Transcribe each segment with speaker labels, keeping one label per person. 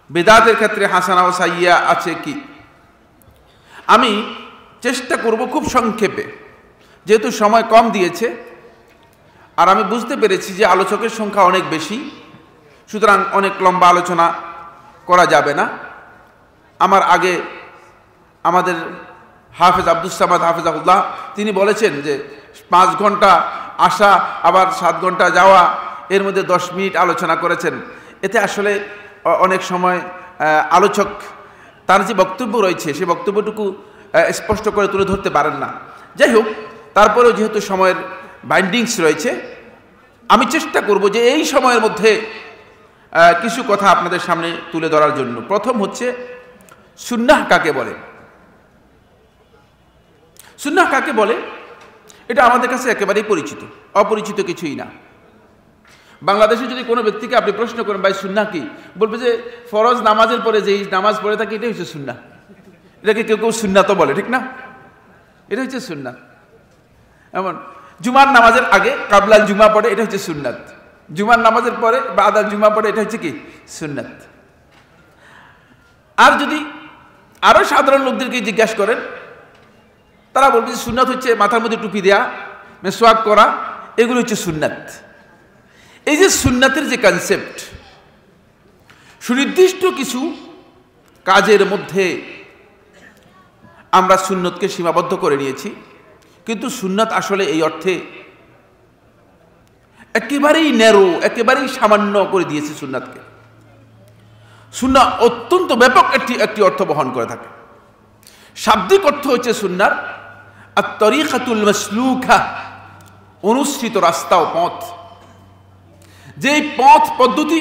Speaker 1: বিদআতের ক্ষেত্রে হাসানা ও সাইয়্যা আছে কি? আমি চেষ্টা করব খুব সংক্ষেপে, যেহেতু সময় কম দিয়েছে আর আমি বুঝতে পেরেছি যে আলোচকের সংখ্যা অনেক বেশি, সুতরাং অনেক লম্বা আলোচনা করা যাবে না। আমার আগে আমাদের হাফেজ আব্দুস সামাদ হাফেজাহুল্লাহ তিনি বলেছেন যে 5 ঘন্টা আসা আবার 7 ঘন্টা যাওয়া, এর মধ্যে 10 মিনিট আলোচনা করেছেন। এতে আসলে অনেক সময় আলোচক তার যে বক্তব্য রয়েছে সেই বক্তব্যটুকু স্পষ্ট করে তুলে ধরতে পারেন না। যাই হোক, তারপরেও যেহেতু সময়ের বাইন্ডিংস রয়েছে, আমি চেষ্টা করব যে এই সময়ের মধ্যে কিছু কথা আপনাদের সামনে তুলে ধরার জন্য। প্রথম হচ্ছে সুন্নাহ কাকে বলে। সুন্নাহ কাকে বলে এটা আমাদের কাছে একেবারেই পরিচিত, অপরিচিত কিছুই না। বাংলাদেশে যদি কোনো ব্যক্তিকে আপনি প্রশ্ন করেন ভাই সুন্নাহ কি, বলবে যে ফরজ নামাজের পরে যেই নামাজ পড়ে থাকে এটাই হচ্ছে সুন্নাহ। এটাকে কেউ কেউ সুন্নাতও বলে, ঠিক না? এটা হচ্ছে সুন্নাহ। এমন জুমার নামাজের আগে কাবলাল জুমা পড়ে, এটা হচ্ছে সুন্নাত। জুমার নামাজের পরে বাদাল জুমা পড়ে, এটা হচ্ছে কি? সুন্নাত। আর যদি আরো সাধারণ লোকদেরকে জিজ্ঞাসা করেন, তারা বলবে যে সুন্নাত হচ্ছে মাথার মধ্যে টুপি দেয়া, মেসওয়াক করা, এগুলো হচ্ছে সুন্নাত। এই যে সুন্নাতের যে কনসেপ্ট, সুনির্দিষ্ট কিছু কাজের মধ্যে আমরা সুন্নতকে সীমাবদ্ধ করে নিয়েছি, কিন্তু সুন্নাত আসলে এই অর্থে একেবারেই ন্যারো, একেবারেই সামান্য করে দিয়েছে সুন্নাতকে। সুন্নাহ অত্যন্ত ব্যাপক একটি অর্থ বহন করে থাকে। শাব্দিক অর্থ হচ্ছে সুন্নার আত-তরিকাতুল মাসলুকা, অনুসৃত রাস্তা ও পথ। যেই পথ পদ্ধতি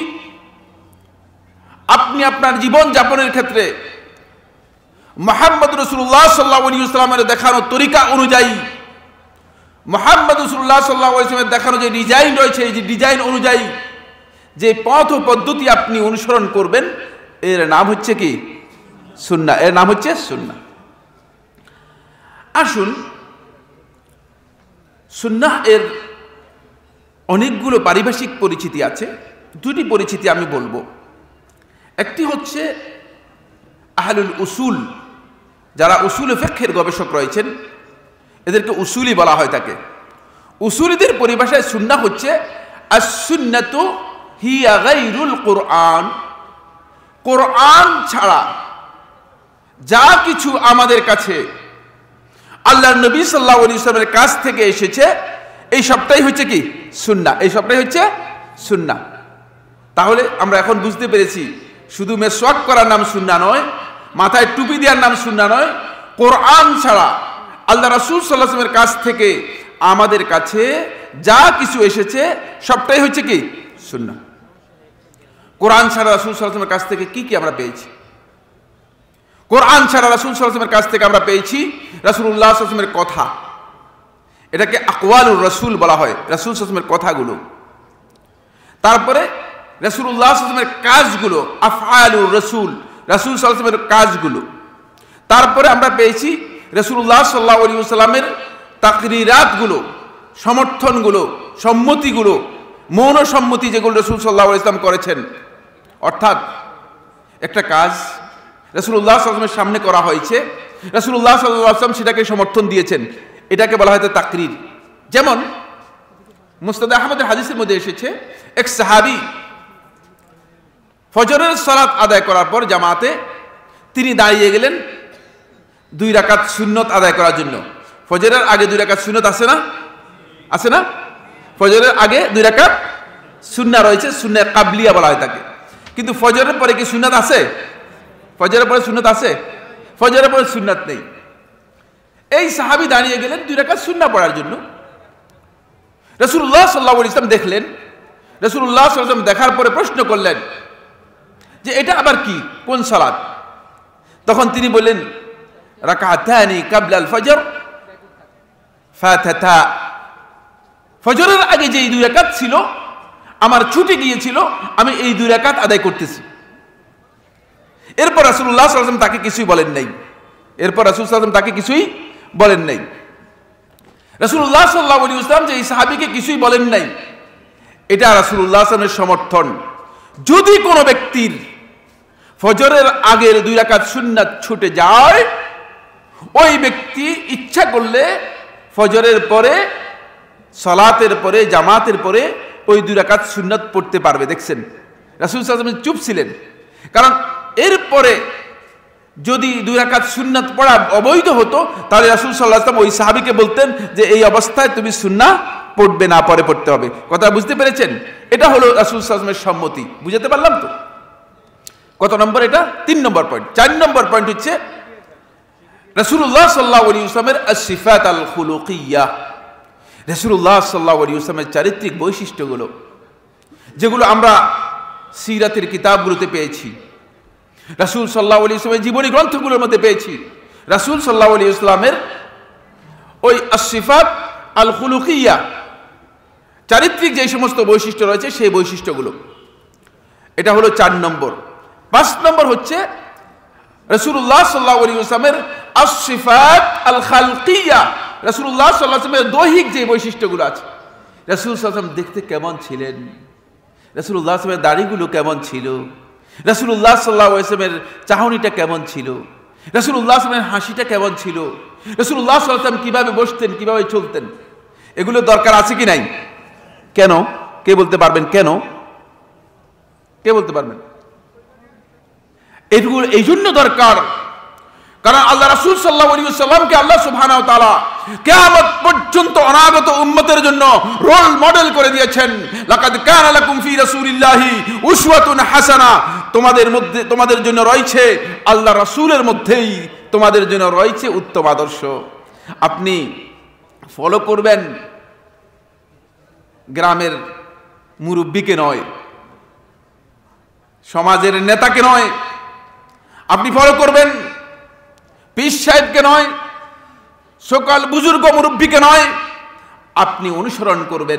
Speaker 1: আপনি আপনার জীবন যাপনের ক্ষেত্রে মুহাম্মদ রাসূলুল্লাহ সাল্লাল্লাহু আলাইহি ওয়াসাল্লামের দেখানো তরিকা অনুযায়ী, মুহাম্মদ রাসূলুল্লাহ সাল্লাল্লাহু আলাইহি ওয়াসাল্লামের দেখানো যে ডিজাইন রয়েছে, এই যে ডিজাইন অনুযায়ী যে পথ ও পদ্ধতি আপনি অনুসরণ করবেন, এর নাম হচ্ছে কি? সুন্নাহ। এর নাম হচ্ছে সুন্নাহ। আসুন, সুন্নাহ এর অনেকগুলো পারিভাষিক পরিচিতি আছে। দুটি পরিচিতি আমি বলবো। একটি হচ্ছে আহলুল উসুল, যারা উসুল ফিকহের গবেষক রয়েছেন, এদেরকে উসুলি বলা হয় থাকে। উসুলিদের পরিভাষায় সুন্নাহ হচ্ছে আস-সুন্নাতু হিয়া গায়রুল কুরআন। কোরআন ছাড়া যা কিছু আমাদের কাছে আল্লাহর নবী সাল্লাল্লাহু আলাইহি ওয়াসাল্লামের কাছ থেকে এসেছে, এই সবটাই হচ্ছে কি? সুন্নাহ। এই সবটাই হচ্ছে সুন্নাহ। তাহলে আমরা এখন বুঝতে পেরেছি, শুধু মেসওয়াক করার নাম সুন্নাহ নয়, মাথায় টুপি দেওয়ার নাম সুন্নাহ নয়, কোরআন ছাড়া আল্লাহ রাসূল সাল্লাল্লাহু আলাইহি ওয়াসাল্লামের কাছ থেকে আমাদের কাছে যা কিছু এসেছে সবটাই হচ্ছে কি? সুন্নাহ। কোরআন ছাড়া রাসূল সাল্লাল্লাহু আলাইহি ওয়াসাল্লামের কাছ থেকে কি কি আমরা পেয়েছি? কোরআন ছাড়া রাসূল সাল্লাল্লাহু আলাইহি ওয়াসাল্লামের কাছ থেকে আমরা পেয়েছি রাসূলুল্লাহ সাল্লাল্লাহু আলাইহি ওয়াসাল্লামের কথা। এটাকে আকওয়ালুর রাসূল বলা হয়, রাসূল সাল্লাল্লাহু আলাইহি ওয়াসাল্লামের কথাগুলো। তারপরে রাসূলুল্লাহ সাল্লাল্লাহু আলাইহি ওয়াসাল্লামের কাজগুলো, আফআলুর রাসূল, রাসূল সাল্লাল্লাহু আলাইহি ওয়াসাল্লামের কাজগুলো। তারপরে আমরা পেয়েছি রাসূলুল্লাহ সাল্লাল্লাহু আলাইহি ওয়াসাল্লামের তাকরিরাতগুলো, সমর্থনগুলো, সম্মতিগুলো, মৌন সম্মতি যেগুলো রাসূল সাল্লাল্লাহু আলাইহি ওয়াসাল্লাম করেছেন। অর্থাৎ একটা কাজ রাসূলুল্লাহ সাল্লাল্লাহু আলাইহি ওয়াসাল্লামের সামনে করা হয়েছে, রাসূলুল্লাহ সাল্লাল্লাহু আলাইহি ওয়াসাল্লাম সেটাকে সমর্থন দিয়েছেন, এটাকে বলা হয় তাকরির। যেমন মুসনাদ আহমদের হাদিসের মধ্যে এসেছে, এক সাহাবী ফজরের সালাত আদায় করার পর জামাতে তিনি দাঁড়িয়ে গেলেন 2 রাকাত সুন্নত আদায় করার জন্য। ফজরের আগে 2 রাকাত সুন্নত আছে না? আছে না? ফজরের আগে 2 রাকাত সুন্নাহ রয়েছে, সুন্নাহ কাবলিয়া বলা হয় তাকে। কিন্তু ফজরের পরে কি সুন্নাত আছে? ফজরের পরে সুন্নাত আছে? ফজরের পরে সুন্নাত নেই। এই সাহাবী দাঁড়িয়ে গেলেন 2 রাকাত সুন্নাহ পড়ার জন্য। রাসূলুল্লাহ সাল্লাল্লাহু আলাইহি ওয়াসাল্লাম দেখলেন। রাসূলুল্লাহ সাল্লাল্লাহু আলাইহি ওয়াসাল্লাম দেখার পরে প্রশ্ন করলেন যে এটা আবার কি, কোন সালাত? তখন তিনি বললেন রাকাতানি ক্বাবলা আল ফজর ফাতাতা। ফজরের আগে যে 2 রাকাত ছিল আমার ছুটে গিয়েছিল, আমি এই 2 রাকাত আদায় করতেছি। এরপর রাসূলুল্লাহ সাল্লাল্লাহু আলাইহি ওয়াসাল্লাম তাকে কিছুই বলেন নাই। এরপর রাসূল সাল্লাল্লাহু আলাইহি ওয়াসাল্লাম তাকে কিছুই বলেন নাই। রাসূলুল্লাহ সাল্লাল্লাহু আলাইহি ওয়াসাল্লাম যে এই সাহাবীকে কিছুই বলেন নাই, এটা রাসূলুল্লাহ সাল্লাল্লাহু আলাইহি ওয়াসাল্লামের সমর্থন। যদি কোনো ব্যক্তির ফজরের আগের 2 রাকাত সুন্নাত ছুটে যায়, ওই ব্যক্তি ইচ্ছা করলে ফজরের পরে, সালাতের পরে, জামাতের পরে ওই 2 রাকাত সুন্নাত পড়তে পারবে। দেখছেন রাসূল সাল্লাল্লাহু আলাইহি ওয়াসাল্লাম চুপ ছিলেন, কারণ এরপরে যদি 2 রাকাত সুন্নাত পড়া অবৈধ হতো তাহলে রাসূল সাল্লাল্লাহু আলাইহি ওয়াসাল্লাম ওই সাহাবীকে বলতেন যে এই অবস্থায় তুমি সুন্নাহ পড়বে না, পরে পড়তে হবে। কথা বুঝতে পেরেছেন? এটা হলো রাসূল সাল্লাল্লাহু আলাইহি ওয়াসাল্লামের সম্মতি। বুঝাতে পারলাম তো? কত নম্বর এটা? 3 নম্বর পয়েন্ট। 4 নম্বর পয়েন্ট হচ্ছে রাসূলুল্লাহ সাল্লাল্লাহু আলাইহি ওয়াসাল্লামের as-সিফাত আল-খুলুকিয়াহ। রাসূলুল্লাহ সাল্লাল্লাহু আলাইহি ওয়াসাল্লামের চারিত্রিক বৈশিষ্ট্যগুলো, যেগুলো আমরা সিরাতের কিতাবগুলোতে পেয়েছি, রাসূল সাল্লাল্লাহু আলাইহি ওয়াসাল্লামের জীবনী গ্রন্থগুলোর মধ্যে পেয়েছি। রাসূল সাল্লাল্লাহু আলাইহি ওয়াসাল্লামের ওই as-সিফাত আল-খুলুকিয়াহ, চারিত্রিক যে সমস্ত বৈশিষ্ট্য রয়েছে সেই বৈশিষ্ট্যগুলো, এটা হলো 4 নম্বর। 5 নম্বর হচ্ছে রাসূলুল্লাহ সাল্লাল্লাহু আলাইহি ওয়াসাল্লামের as-সিফাত আল-খালকিয়াহ, রাসূলুল্লাহ সাল্লাল্লাহু আলাইহি ওয়াসাল্লামের দৈহিক যে বৈশিষ্ট্যগুলো আছে। রাসূল সাল্লাল্লাহু আলাইহি ওয়াসাল্লাম দেখতে কেমন ছিলেন, রাসূলুল্লাহ সাল্লাল্লাহু আলাইহি ওয়াসাল্লামের দাড়িগুলো কেমন ছিল, রাসূলুল্লাহ সাল্লাল্লাহু আলাইহি ওয়াসাল্লামের চাহনিটা কেমন ছিল, রাসূলুল্লাহ সাল্লাল্লাহু আলাইহি ওয়াসাল্লামের হাসিটা কেমন ছিল, রাসূলুল্লাহ সাল্লাল্লাহু আলাইহি ওয়াসাল্লাম কিভাবে বসতেন, কিভাবে চলতেন, এগুলো দরকার আছে কি নাই? কেন? কে বলতে পারবেন কেন? কে বলতে পারবেন? এগুলো এই জন্য দরকার কারণ আল্লাহ রাসূল সাল্লাল্লাহু আলাইহি ওয়াসাল্লামকে আল্লাহ সুবহানাহু ওয়া তাআলা কিয়ামত পর্যন্ত অনাগত উম্মতের জন্য রোল মডেল করে দিয়েছেন। লাকাদ কানা লাকুম ফি রাসূলিল্লাহি উসওয়াতুন হাসানাহ, তোমাদের জন্য রয়েছে, আল্লাহ রাসূলের মধ্যেই তোমাদের জন্য রয়েছে উত্তম আদর্শ। আপনি ফলো করবেন গ্রামের মুরব্বীকে নয়, সমাজের নেতাকে নয়, আপনি ফলো করবেন পীর সাহেবকে নয়, সকল বুজুর্গ মুরব্বীকে নয়, আপনি অনুসরণ করবেন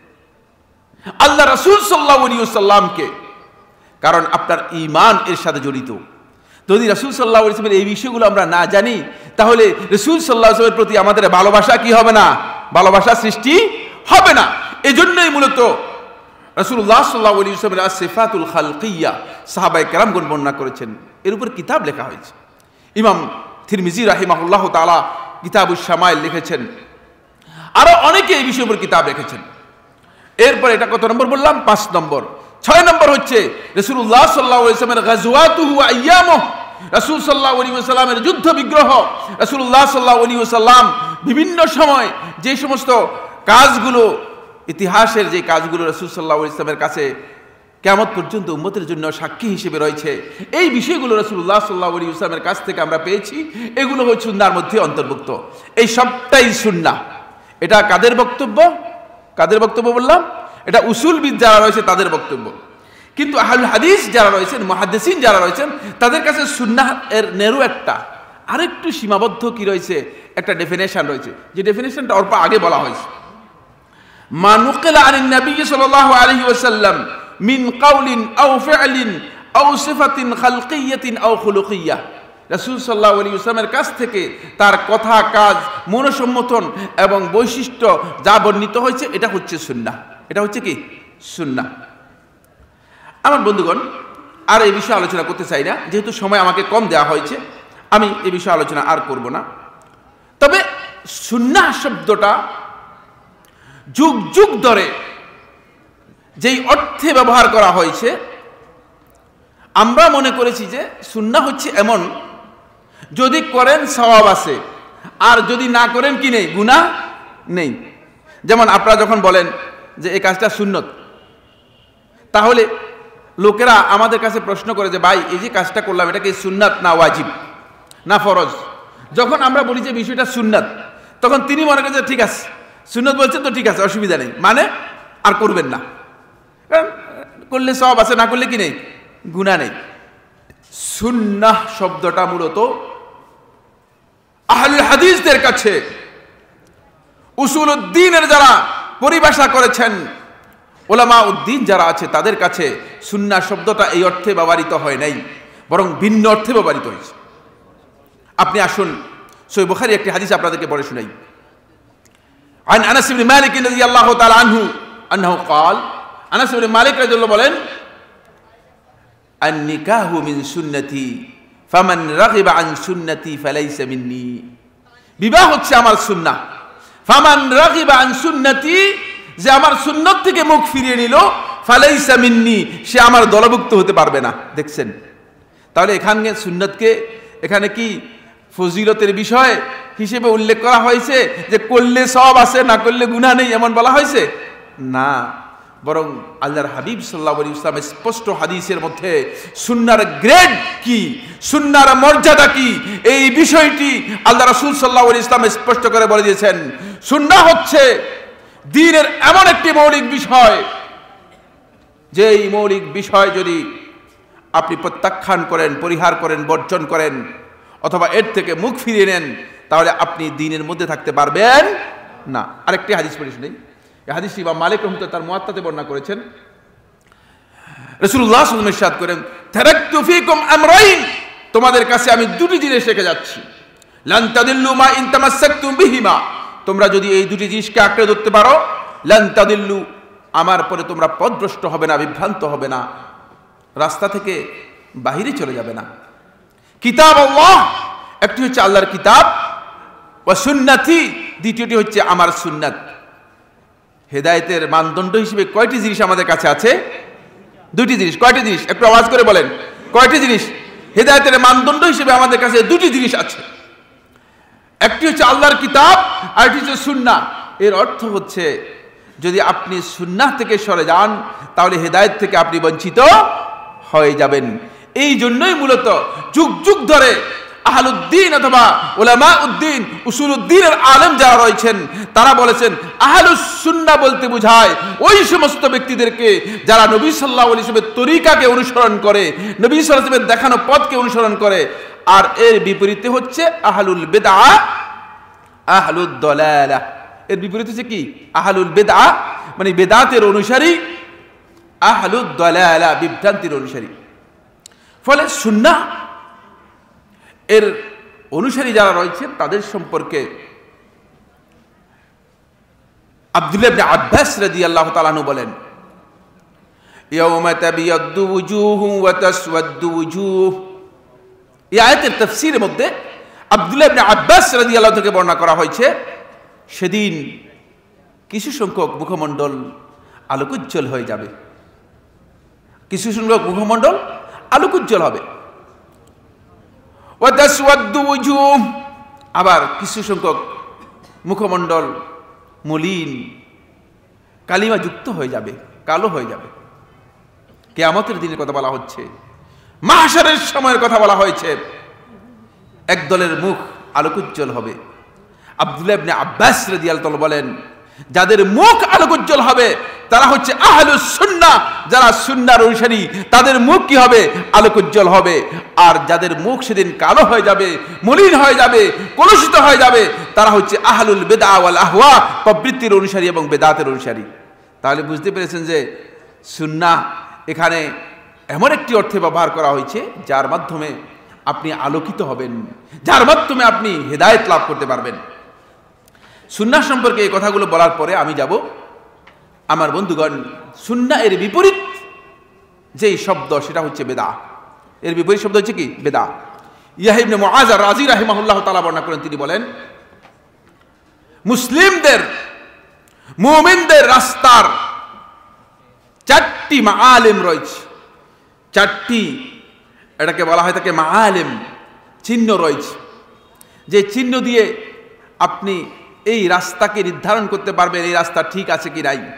Speaker 1: আল্লাহ রাসূল সাল্লাল্লাহু আলাইহি ওয়াসাল্লামকে, কারণ আপনার ঈমান এর সাথে জড়িত। যদি রাসূল সাল্লাল্লাহু আলাইহি ওয়াসাল্লামের এই বিষয়গুলো আমরা না জানি তাহলে রাসূল সাল্লাল্লাহু আলাইহি ওয়াসাল্লামের প্রতি আমাদের ভালোবাসা কি হবে না? ভালোবাসা সৃষ্টি হবে না। এজন্যই মূলত রাসূলুল্লাহ সাল্লাল্লাহু আলাইহি ওয়াসাল্লামের as-সিফাতুল খালকিয়াহ সাহাবায়ে কেরামগণ বর্ণনা করেছেন, এর উপর কিতাব লেখা হয়েছে। ইমাম তিরমিজি রাহিমাহুল্লাহ তাআলা কিতাবুশ শামাইল লিখেছেন, আরো অনেকে এই বিষয়ের উপর কিতাব লিখেছেন। এরপর এটা কত নম্বর বললাম? 5 নম্বর। 6 নম্বর হচ্ছে রাসূলুল্লাহ সাল্লাল্লাহু আলাইহি ওয়াসাল্লামের গাজওয়াতুহু ওয়া আইয়ামুহু, রাসূল সাল্লাল্লাহু আলাইহি ওয়াসাল্লামের যুদ্ধ বিগ্রহ। রাসূলুল্লাহ সাল্লাল্লাহু আলাইহি ওয়াসাল্লাম বিভিন্ন সময় যে সমস্ত কাজগুলো, ইতিহাসের যে কাজগুলো রাসূল সাল্লাল্লাহু আলাইহি ওয়াসাল্লামের কাছে কিয়ামত পর্যন্ত উম্মতের জন্য সাক্ষী হিসেবে রয়েছে, এই বিষয়গুলো রাসূলুল্লাহ সাল্লাল্লাহু আলাইহি ওয়াসাল্লামের কাছ থেকে আমরা পেয়েছি। এগুলো হচ্ছে সুন্নাহর মধ্যে অন্তর্ভুক্ত। এই সবটাই সুন্নাহ। এটা কাদের বক্তব্য? কাদের বক্তব্য বললাম? এটা উসুলবিদ যারা রয়েছে তাদের বক্তব্য। কিন্তু আহলুল হাদিস যারা রয়েছেন, মুহাদ্দিসিন যারা রয়েছেন, তাদের কাছে সুন্নাহ এর নেরু একটা আরেকটু সীমাবদ্ধ কি রয়েছে, একটা ডেফিনেশন রয়েছে, যে ডেফিনেশনটা অল্প আগে বলা হয়েছে। মা নুকিলা আনিন নবী সাল্লাল্লাহু আলাইহি ওয়াসাল্লাম মিন কাউলিন আও ফি'লিন আও সিফাতিন খালকিয়াতিন আও খুলুকিয়াহ, রাসূল সাল্লাল্লাহু আলাইহি ওয়াসাল্লামের কাছ থেকে তার কথা, কাজ, মনোসম্মতন এবং বৈশিষ্ট্য যা বর্ণিত হয়েছে এটা হচ্ছে সুন্নাহ। এটা হচ্ছে কি? সুন্নাহ। আমার বন্ধুগণ, আর এই বিষয়ে আলোচনা করতে চাই না, যেহেতু সময় আমাকে কম দেওয়া হয়েছে, আমি এই বিষয়ে আলোচনা আর করব না। তবে সুন্নাহ শব্দটা যুগ যুগ ধরে যেই অর্থে ব্যবহার করা হয়েছে, আমরা মনে করেছি যে সুন্নাহ হচ্ছে এমন, যদি করেন সওয়াব আছে, আর যদি না করেন কি নেই? গুনাহ নেই। যেমন আপনারা যখন বলেন যে এই কাজটা সুন্নত, তাহলে লোকেরা আমাদের কাছে প্রশ্ন করে যে ভাই এই যে কাজটা করলাম এটা কি সুন্নাত না ওয়াজিব না ফরজ? যখন আমরা বলি যে বিষয়টা সুন্নাত, তখন তিনি মনে করেন যে ঠিক আছে, সুন্নত বলছেন তো ঠিক আছে, অসুবিধা নেই, মানে আর করবেন না, কারণ করলে সওয়াব আছে, না করলে কি নেই? গুনাহ নেই। সুন্নাহ শব্দটা মূলত আহলুল হাদিসদের কাছে, উসুলুদ্দিনের যারা পরিভাষা করেছেন, ওলামা উদ্দিন যারা আছে তাদের কাছে সুন্নাহ শব্দটা এই অর্থে ব্যবহৃত হয় নাই, বরং ভিন্ন অর্থে ব্যবহৃত হয়েছে। আপনি আসুন সহিহ বুখারী একটি হাদিস আপনাদেরকে পড়ে শোনাই। আন আনাস ইবনে মালিক রাদিয়াল্লাহু তাআলা আনহু আন্নাহু قال, আনাস ইবনে মালিক রাদিয়াল্লাহু বলেন আন-নিকাহু মিন সুন্নতি ফামান রাগিবা আন সুন্নতি ফালাইসা মিন্নি। বিবাহ হচ্ছে আমার সুন্নাহ। ফামান রাগিবা আন সুন্নতি, যে আমার সুন্নত থেকে মুখ ফিরিয়ে নিল, ফালাইসা মিন্নি, সে আমার দলভুক্ত হতে পারবে না। দেখছেন, তাহলে এখানে সুন্নতকে এখানে কি ফজিলতের বিষয় হিসেবে উল্লেখ করা হয়েছে যে করলে সওয়াব আছে, না করলে গুনাহ নেই, এমন বলা হয়েছে না। বরং আল্লাহর হাবিব সাল্লাল্লাহু আলাইহি ওয়াসাল্লাম স্পষ্ট হাদিসের মধ্যে সুন্নাহর গ্রেড কি, সুন্নাহর মর্যাদা কি, এই বিষয়টি আল্লাহ রাসূল সাল্লাল্লাহু আলাইহি ওয়াসাল্লাম স্পষ্ট করে বলে দিয়েছেন। সুন্নাহ হচ্ছে দ্বীনের এমন একটি মৌলিক বিষয়, যে এই মৌলিক বিষয় যদি আপনি প্রত্যাখ্যান করেন, পরিহার করেন, বর্জন করেন, অথবা এর থেকে মুখ ফিরিয়ে নেন, তাহলে আপনি দ্বীনের মধ্যে থাকতে পারবেন না। আরেকটি হাদিস পড়ে শুনি। এই হাদিসটি ইমাম মালিক রাহমাতুল্লাহ তার মুয়াত্তাতে বর্ণনা করেছেন। রাসূলুল্লাহ সাল্লাল্লাহু আলাইহি ওয়াসাল্লাম ইরশাদ করেন, তারাকতু ফীকুম আমরাইন, তোমাদের কাছে আমি দুটি জিনিস রেখে যাচ্ছি। লান তাদিল্লু মা ইন তামাসসাকতুম বিহিমা, তোমরা যদি এই দুটি জিনিসকে আঁকড়ে ধরতে পারো, লান তাদিল্লু, আমার পরে তোমরা পথভ্রষ্ট হবে না, বিভ্রান্ত হবে না, রাস্তা থেকে বাহিরে চলে যাবে না। কিতাব আল্লাহ, একটি হচ্ছে আল্লাহর কিতাব, ওয়া সুন্নতি, দ্বিতীয়টি হচ্ছে আমার সুন্নাত। হেদায়েতের মানদণ্ড হিসেবে কয়টি জিনিস আমাদের কাছে আছে? দুটি জিনিস। কয়টি জিনিস? একটু আওয়াজ করে বলেন, কয়টি জিনিস? হেদায়েতের মানদণ্ড হিসেবে আমাদের কাছে দুটি জিনিস আছে, একটি হচ্ছে আল্লাহর কিতাব, আর একটি হচ্ছে সুন্নাহ। এর অর্থ হচ্ছে যদি আপনি সুন্নাহ থেকে সরে যান, তাহলে হেদায়েত থেকে আপনি বঞ্চিত হয়ে যাবেন। এই জন্যই মূলত যুগ যুগ ধরে আহলুদ্দিন অথবা উলামা উদ্দিন, উসুলুদ্দিনের আলেম যারা রয়েছেন, তারা বলেছেন আহলুস সুন্নাহ বলতে বোঝায় ওই সমস্ত ব্যক্তিদেরকে যারা নবী সাল্লাল্লাহু আলাইহি ওয়াসাল্লামের তরিকাকে অনুসরণ করে, নবী সাল্লাল্লাহু আলাইহি ওয়াসাল্লামের দেখানো পথকে অনুসরণ করে। আর এর বিপরীতে হচ্ছে আহলুল বিদআহ, আহলুদ দালালাহ। এর বিপরীতে হচ্ছে কি? আহলুল বিদআহ মানে বেদাতের অনুসারী, আহলুদ দালালাহ বিভ্রান্তির অনুসারী। ফলে সুন্নাহ এর অনুসারী যারা রয়েছেন তাদের সম্পর্কে আব্দুল্লাহ ইবনে আব্বাস রাদিয়াল্লাহু তাআলা আনহু বলেন, ইয়াউমা তাবিয়াদ্দু ওয়ুজুহু ওয়া তাসওয়াদ্দু ওয়ুজুহ। এই আয়াতের তাফসীরের মধ্যে আব্দুল্লাহ ইবনে আব্বাস রাদিয়াল্লাহু থেকে বর্ণনা করা হয়েছে, সেদিন কিছু সংখ্যক মুখমণ্ডল আলোকোজ্জ্বল হয়ে যাবে, কিছু সংখ্যক মুখমণ্ডল আলোকোজ্জ্বল হবে। ওয়া তাসওয়াদ্দু ওয়ুজুহ, আবার কিছু সংখ্যক মুখমণ্ডল মলিন, কালিমা যুক্ত হয়ে যাবে, কালো হয়ে যাবে। কিয়ামতের দিনের কথা বলা হচ্ছে, মাহশারের সময়ের কথা বলা হয়েছে। একদলের মুখ আলোকোজ্জ্বল হবে। আব্দুল্লাহ ইবনে আব্বাস রাদিয়াল্লাহু তাআলা বলেন, যাদের মুখ আলোকোজ্জ্বল হবে তারা হচ্ছে আহলুস সুন্নাহ, যারা সুন্নাহর অনুসারী, তাদের মুখ কি হবে? আলোকোজ্জ্বল হবে। আর যাদের মুখ সেদিন কালো হয়ে যাবে, মলিন হয়ে যাবে, কলুষিত হয়ে যাবে, তারা হচ্ছে আহলুল বিদআহ ওয়াল আহওয়া, প্রবৃত্তির অনুসারী এবং বেদাতের অনুসারী। তাহলে বুঝতে পেরেছেন যে সুন্নাহ এখানে এমন একটি অর্থে ব্যবহার করা হয়েছে যার মাধ্যমে আপনি আলোকিত হবেন, যার মাধ্যমে আপনি হেদায়েত লাভ করতে পারবেন। সুন্নাহ সম্পর্কে এই কথাগুলো বলার পরে আমি যাব আমার বন্ধুগণ, সুন্নাহ এর বিপরীত যেই শব্দ সেটা হচ্ছে বেদাহ। এর বিপরীত শব্দ হচ্ছে কি? বেদাহ। ইয়াহইয়া ইবনে মুআয আর-রাজি রাহিমাহুল্লাহ তাআলা বর্ণনা করেন, তিনি বলেন, মুসলিমদের, মুমিনদের রাস্তার চারটি মাআলিম রয়েছে, চারটি, এটাকে বলা হয় থাকে মাআলিম, চিহ্ন রয়েছে, যে চিহ্ন দিয়ে আপনি এই রাস্তাকে নির্ধারণ করতে পারবেন এই রাস্তা ঠিক আছে কি নাই।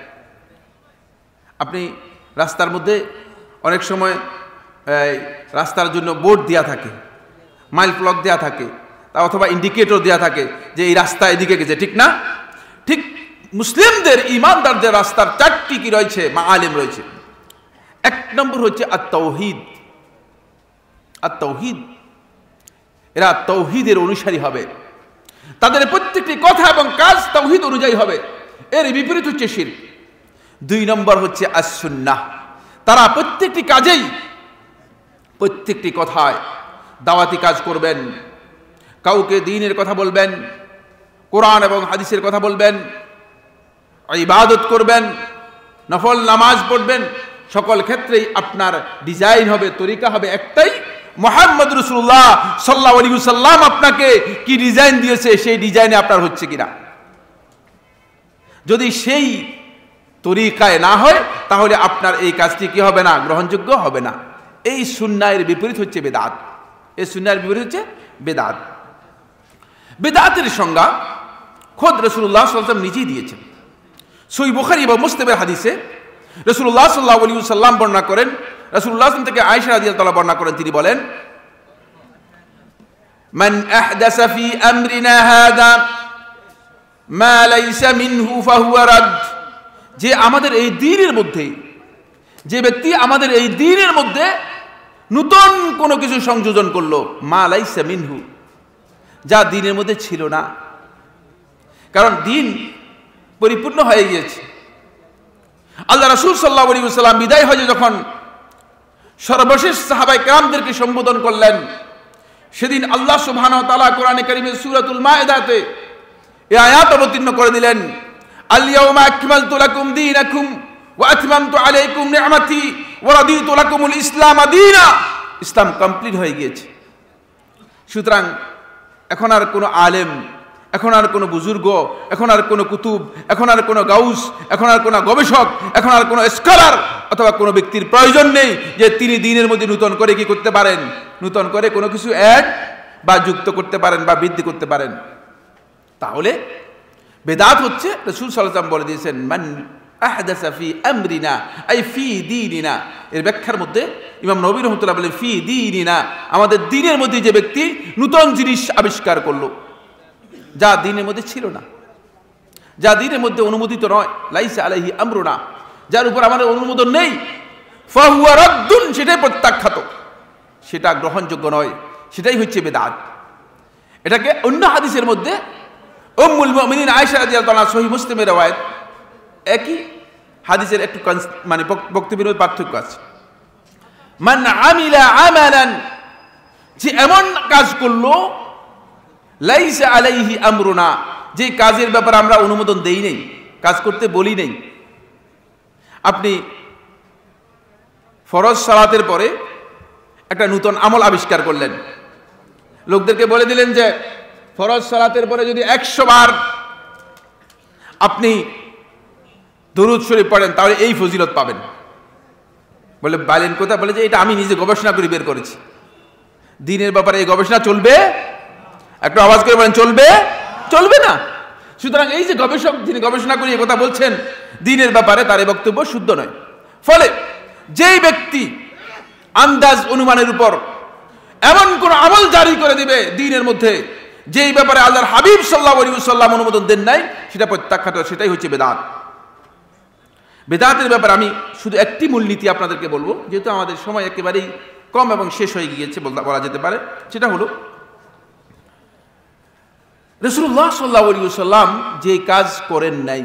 Speaker 1: আপনি রাস্তার মধ্যে অনেক সময় রাস্তার জন্য বোর্ড দেওয়া থাকে, মাইল ফলক দেওয়া থাকে, অথবা ইন্ডিকেটর দেওয়া থাকে যে এই রাস্তা এদিকে গেছে, ঠিক না? ঠিক মুসলিমদের, ঈমানদারদের রাস্তার চারটি কি রয়েছে? মাআলিম রয়েছে। এক নম্বর হচ্ছে আত-তাওহীদ। আত-তাওহীদ, এরা তাওহীদের অনুসারী হবে, তাদের প্রত্যেকটি কথা এবং কাজ তাওহীদ অনুযায়ী হবে। এর বিপরীত হচ্ছে শিরক। দুই নম্বর হচ্ছে আস-সুন্নাহ, তারা প্রত্যেকটি কাজেই, প্রত্যেকটি কথায় দাওয়াতি কাজ করবেন, কাউকে দ্বীনের কথা বলবেন, কোরআন এবং হাদিসের কথা বলবেন, ইবাদত করবেন, নফল নামাজ পড়বেন, সকল ক্ষেত্রেই আপনার ডিজাইন হবে, তরিকা হবে একটাই, মুহাম্মদ রাসূলুল্লাহ সাল্লাল্লাহু আলাইহি ওয়াসাল্লাম আপনাকে কি ডিজাইন দিয়েছে সেই ডিজাইনে আপনার হচ্ছে কিনা। যদি সেই তরিকায় না হয় তাহলে আপনার এই কাজটি কি হবে না, গ্রহণযোগ্য হবে না। এই সুন্নাহের বিপরীত হচ্ছে বেদাত। এই সুন্নাহের বিপরীত হচ্ছে বেদাত। বেদাতের সংজ্ঞা খোদ রাসূলুল্লাহ সাল্লাল্লাহু আলাইহি ওয়াসাল্লাম নিজেই দিয়েছেন। সহিহ বুখারী এবং মুসলিমের হাদিসে রাসূলুল্লাহ সাল্লাল্লাহু আলাইহি ওয়াসাল্লাম বর্ণনা করেন, রাসূলুল্লাহ থেকে আয়েশা রাদিয়াল্লাহু তাআলা বর্ণনা করেন, তিনি বলেন, মান আহদাসা ফি আমরিনা হাযা মা লাইসা মিনহু ফাহুয়া রাদ। যে আমাদের এই দ্বীনের মধ্যে, যে ব্যক্তি আমাদের এই দ্বীনের মধ্যে নতুন কোনো কিছু সংযোজন করলো, মা লাইসা মিনহু, যা দ্বীনের মধ্যে ছিল না। কারণ দ্বীন পরিপূর্ণ হয়ে গিয়েছে। আল্লাহ রাসূল সাল্লাল্লাহু আলাইহি ওয়াসাল্লাম বিদায় হজে যখন সর্বশেষ সাহাবায়ে কেরামদেরকে সম্বোধন করলেন, সেদিন আল্লাহ সুবহানাহু ওয়া তাআলা কোরআনে কারীমের সূরাতুল মায়েদাতে এই আয়াত অবতীর্ণ করে দিলেন, আল ইয়াউমা আকমালতু লাকুম দীনাকুম ওয়া আতমামতু আলাইকুম নি'মাতি ওয়া রাদিতু লাকুমুল ইসলাম দীনা। ইসলাম কমপ্লিট হয়ে গিয়েছে। সুতরাং এখন আর কোনো আলেম, এখন আর কোনো বুজুর্গ, এখন আর কোনো কুতুব, এখন আর কোনো গাউস, এখন আর কোনো গবেষক, এখন আর কোনো স্কলার অথবা কোনো ব্যক্তির প্রয়োজন নেই যে তিনি দ্বীনের মধ্যে নূতন করে কি করতে পারেন, নূতন করে কোনো কিছু অ্যাড বা যুক্ত করতে পারেন বা বৃদ্ধি করতে পারেন। তাহলে বেদাত হচ্ছে, রাসূল সাল্লাল্লাহু আলাইহি ওয়াসাল্লাম বলে দিয়েছেন, মান আহদাসা ফি আমরিনা আই ফি দীনিনা। এর ব্যাখ্যার মধ্যে ইমাম নবী রাহমাতুল্লাহ বলেন, ফি দীনিনা, আমাদের দ্বীনের মধ্যে যে ব্যক্তি নূতন জিনিস আবিষ্কার করলো, যা দ্বীনের মধ্যে ছিল না, যা দ্বীনের মধ্যে অনুমোদিত নয়, লাইসা আলাইহি আমরুনা, যার উপর আমাদের অনুমোদন নেই, ফাহুয়া রাদ্দুন, সেটাই প্রত্যাখ্যাত, সেটা গ্রহণযোগ্য নয়, সেটাই হচ্ছে বেদাত। এটাকে অন্য হাদিসের মধ্যে উম্মুল মুমিনিন আয়েশা রাদিয়াল্লাহু তাআলা সহিহ মুসলিমের রওয়ায়াত, একই হাদিসের একটু মানে বক্তব্যের মধ্যে পার্থক্য আছে। মান আমিলা আমালান, যে এমন কাজ করলো, লাইসা আলাইহি আমরুনা, যে কাজের ব্যাপারে আমরা অনুমোদন দেই নেই, কাজ করতে বলি নেই। আপনি ফরজ সালাতের পরে একটা নতুন আমল আবিষ্কার করলেন, লোকদেরকে বলে দিলেন যে ফরজ সালাতের পরে যদি 100 বার আপনি দরুদ শরীফ পড়েন তাহলে এই ফজিলত পাবেন। বলে বাইলেন কোথা? বলে যে এটা আমি নিজে গবেষণা করে বের করেছি। দ্বীনের ব্যাপারে এই গবেষণা চলবে? একটু আওয়াজ করে বলেন, চলবে? চলবে না। সুতরাং এই যে গবেষক যিনি গবেষণা করে এই কথা বলছেন দ্বীনের ব্যাপারে, তার এই বক্তব্য শুদ্ধ নয়। ফলে যেই ব্যক্তি আন্দাজ অনুমানের উপর এমন কোন আমল জারি করে দিবে দ্বীনের মধ্যে যেই ব্যাপারে আল্লাহর হাবিব সাল্লাল্লাহু আলাইহি ওয়াসাল্লাম অনুমোদন দেন নাই, সেটা প্রত্যাখ্যাত, সেটাই হচ্ছে বেদাত। বেদাতের ব্যাপারে আমি শুধু একটি মূলনীতি আপনাদেরকে বলবো, যেহেতু আমাদের সময় একেবারেই কম এবং শেষ হয়ে গিয়েছে বলা যেতে পারে। সেটা হলো, রাসূলুল্লাহ সাল্লাল্লাহু আলাইহি ওয়াসাল্লাম যে কাজ করেন নাই,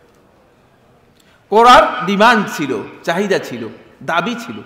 Speaker 1: করার ডিমান্ড ছিল, চাহিদা ছিল, দাবি ছিল,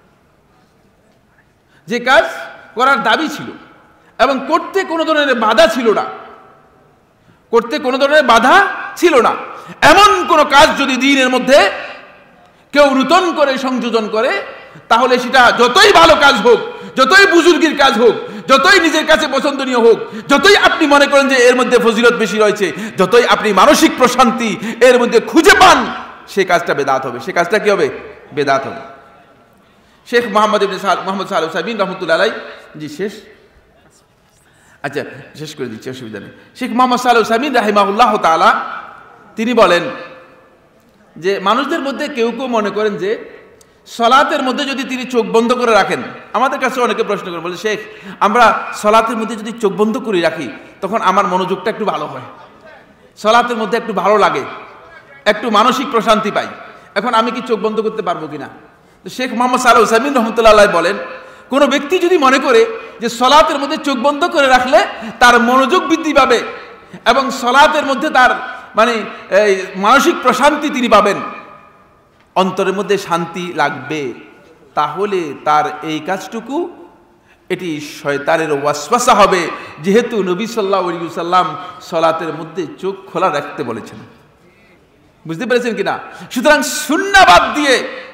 Speaker 1: যে কাজ করার দাবি ছিল এবং করতে কোনো ধরনের বাধা ছিল না, করতে কোনো ধরনের বাধা ছিল না, এমন কোন কাজ যদি দ্বীনের মধ্যে কেউ নূতন করে সংযোজন করে, তাহলে সেটা যতই ভালো কাজ হোক, যতই বুজুর্গির কাজ হোক, যতই নিজের কাছে পছন্দনীয় হোক, যতই আপনি মনে করেন যে এর মধ্যে ফজিলত বেশি রয়েছে, যতই আপনি মানসিক প্রশান্তি এর মধ্যে খুঁজে পান, সেই কাজটা বেদাত হবে। সেই কাজটা কি হবে? বেদাত হবে। শেখ মোহাম্মদ সালেহ উসাইমিন রহমতুল্লাহ আলাইহি, জি শেষ, আচ্ছা শেষ করে দিচ্ছি, অসুবিধা নেই। শেখ মোহাম্মদ সালেহ উসাইমিন রাহিমাহুল্লাহ তাআলা তিনি বলেন যে মানুষদের মধ্যে কেউ কেউ মনে করেন যে সলাতের মধ্যে যদি তিনি চোখ বন্ধ করে রাখেন, আমাদের কাছে অনেকে প্রশ্ন করে বলে, শেখ আমরা সলাতের মধ্যে যদি চোখ বন্ধ করে রাখি তখন আমার মনোযোগটা একটু ভালো হয়, সলাতের মধ্যে একটু ভালো লাগে, একটু মানসিক প্রশান্তি পাই, এখন আমি কি চোখ বন্ধ করতে পারবো কিনা? তো শেখ মোহাম্মদ সালেহ উসাইমিন রহমতুল্লাহ আলাইহি বলেন, কোনো ব্যক্তি যদি মনে করে যে সলাতের মধ্যে চোখ বন্ধ করে রাখলে তার মনোযোগ বৃদ্ধি পাবে এবং সলাতের মধ্যে তার মানে মানসিক প্রশান্তি তিনি পাবেন, অন্তরের মধ্যে শান্তি লাগবে, তাহলে তার এই কাজটুকু এটি শয়তানের ওয়াসওয়াসা হবে, যেহেতু নবী সাল্লাল্লাহু আলাইহি ওয়াসাল্লাম সলাতের মধ্যে চোখ খোলা রাখতে বলেছেন। বুঝতে পেরেছেন কিনা? সুতরাং সুন্নাহ বাদ দিয়ে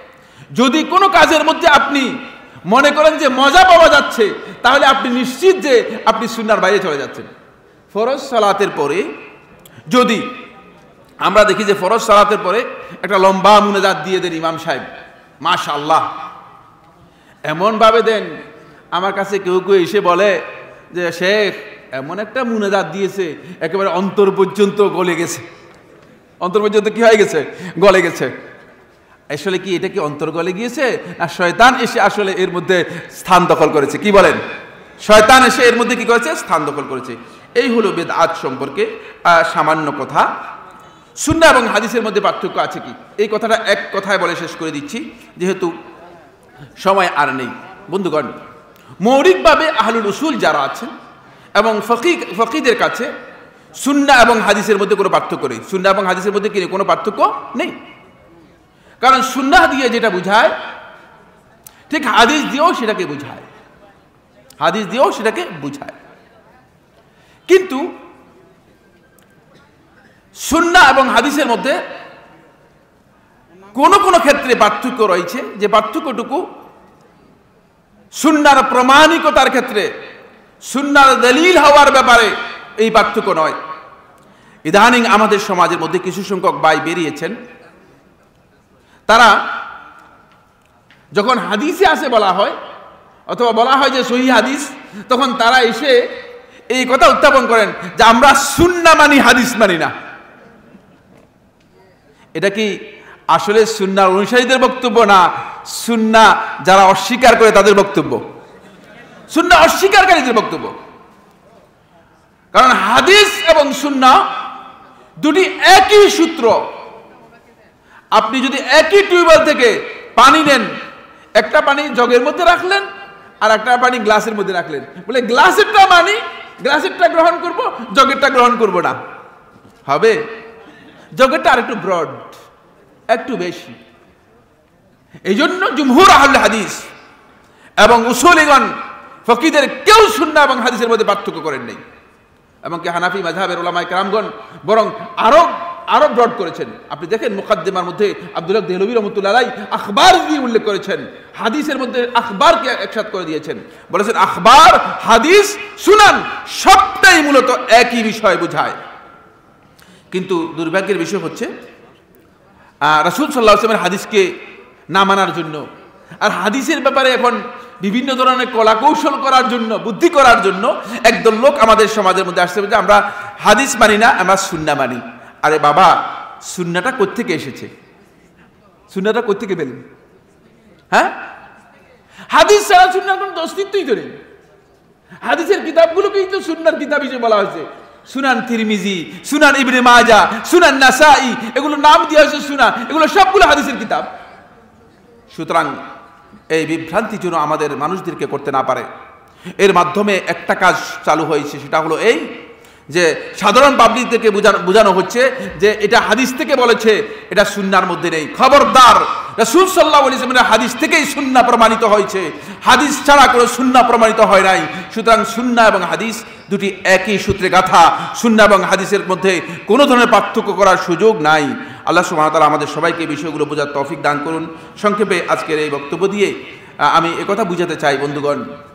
Speaker 1: যদি কোনো কাজের মধ্যে আপনি মনে করেন যে মজা পাওয়া যাচ্ছে, তাহলে আপনি নিশ্চিত যে আপনি সুন্নাহর বাইরে চলে যাচ্ছেন। ফরজ সালাতের পরে যদি আমরা দেখি যে ফরজ সালাতের পরে একটা লম্বা মুনাজাত দিয়ে দেন ইমাম সাহেব, মাশাআল্লাহ, এমন ভাবে দেন, আমার কাছে কেউ কেউ এসে বলে যে শেখ এমন একটা মুনাজাত দিয়েছে একেবারে অন্তর পর্যন্ত গলে গেছে। অন্তর পর্যন্ত কি হয়ে গেছে? গলে গেছে। আসলে কি এটা কি অন্তর গলে গিয়েছে, না শয়তান এসে আসলে এর মধ্যে স্থান দখল করেছে? কি বলেন? শয়তান এসে এর মধ্যে কি করেছে? স্থান দখল করেছে। এই হলো বিদআত সম্পর্কে সামান্য কথা। সুন্নাহ এবং হাদিসের মধ্যে পার্থক্য আছে কি, এই কথাটা এক কথায় বলে শেষ করে দিচ্ছি, যেহেতু সময় আর নেই। বন্ধুগণ, মৌলিকভাবে আহলুল উসুল যারা আছেন এবং ফকিহদের কাছে সুন্নাহ এবং হাদিসের মধ্যে কোনো পার্থক্য নেই। সুন্নাহ এবং হাদিসের মধ্যে কি কোনো পার্থক্য নেই, কারণ সুন্নাহ দিয়ে যেটা বুঝায় ঠিক হাদিস দিয়েও সেটাকে বুঝায়, হাদিস দিয়েও সেটাকে বুঝায়। কিন্তু সুন্নাহ এবং হাদিসের মধ্যে কোন কোন ক্ষেত্রে পার্থক্য রয়েছে, যে পার্থক্যটুকু সুন্নাহর প্রমাণিকতার ক্ষেত্রে, সুন্নাহর দলিল হওয়ার ব্যাপারে এই পার্থক্য নয়। ইদানিং আমাদের সমাজের মধ্যে কিছু সংখ্যক ভাই বেরিয়েছেন, তারা যখন হাদিসে আসে বলা হয় অথবা বলা হয় যে সহিহ হাদিস, তখন তারা এসে এই কথা উত্থাপন করেন যে আমরা সুন্নাহ মানি, হাদিস মানি না। এটা কি আসলে সুন্নাহর অনুসারীদের বক্তব্য, না সুন্নাহ যারা অস্বীকার করে তাদের বক্তব্য? সুন্নাহ অস্বীকারীদের বক্তব্য। কারণ হাদিস এবং সুন্নাহ দুটি একই সূত্র। আপনি যদি একই টিউবওয়েল থেকে পানি নেন, একটা পানি জগের মধ্যে রাখলেন আর একটা পানি গ্লাসের মধ্যে রাখলেন, বলে গ্লাসেরটা মানি, গ্লাসেরটা গ্রহণ করব, জগেরটা গ্রহণ করব না, হবে? জগেরটা আর একটু ব্রড, একটু বেশি। এই জন্য জুমহুর আহলে হাদিস এবং উসুলিগণ ফকিহদের কেউ সুন্নাহ এবং হাদিসের মধ্যে পার্থক্য করেন নাই। এমনকি হানাফি মাযহাবের উলামায়ে কেরামগণ বরং আরো ব্রড করেছেন। আপনি দেখেন মুকাদ্দিমার মধ্যে আব্দুল্লাহ দেহলভী রাহমাতুল্লাহ আলাইহি আখবার দিয়ে উল্লেখ করেছেন, হাদিসের মধ্যে আখবারকে একসাথ করে দিয়েছেন, বলেছেন আখবার, হাদিস, সুনান সবটাই মূলত একই বিষয় বোঝায়। কিন্তু দুর্ভাগ্যের বিষয় হচ্ছে রাসূল সাল্লাল্লাহু আলাইহি ওয়াসাল্লামের হাদিসকে না মানার জন্য আর হাদিসের ব্যাপারে এখন বিভিন্ন ধরনের কলা কৌশল করার জন্য, বুদ্ধি করার জন্য একদল লোক আমাদের সমাজের মধ্যে আসছে যে আমরা হাদিস মানি না, আমরা সুন্নাহ মানি। আরে বাবা, সুন্নাহটা কোত্থেকে এসেছে? সুন্নাহটা কোত্থেকে পেলেন? হ্যাঁ, হাদিস ছাড়া সুন্নাহর কোনো অস্তিত্বই তো নেই। হাদিসের কিতাবগুলোকেই তো সুন্নাহর কিতাব হিসেবে বলা হয়েছে। সুনান তিরমিজি, সুনান ইবনে মাজাহ, সুনান নাসাই, এগুলো নাম দেওয়া হয়েছে সুনাহ, এগুলো সবগুলো হাদিসের কিতাব। সুতরাং এই বিভ্রান্তি যেন আমাদের মানুষদেরকে করতে না পারে, এর মাধ্যমে একটা কাজ চালু হয়েছে, সেটা হলো এই যে সাধারণ পাবলিকদেরকে বোঝানো হচ্ছে যে এটা হাদিস থেকে বলেছে, এটা সুন্নাহর মধ্যে নেই। খবরদার, রাসূল সাল্লাল্লাহু আলাইহি ওয়াসাল্লামের হাদিস থেকেই সুন্নাহ প্রমাণিত হয়েছে, হাদিস ছাড়া কোনো সুন্নাহ প্রমাণিত হয় নাই। সুতরাং সুন্নাহ এবং হাদিস দুটি একই সূত্রে গাঁথা। সুন্নাহ এবং হাদিসের মধ্যে কোনো ধরনের পার্থক্য করার সুযোগ নাই। আল্লাহ সুবহানাহু ওয়া তাআলা আমাদের সবাইকে এই বিষয়গুলো বোঝার তৌফিক দান করুন। সংক্ষেপে আজকের এই বক্তব্য দিয়ে আমি একথা বুঝাতে চাই, বন্ধুগণ,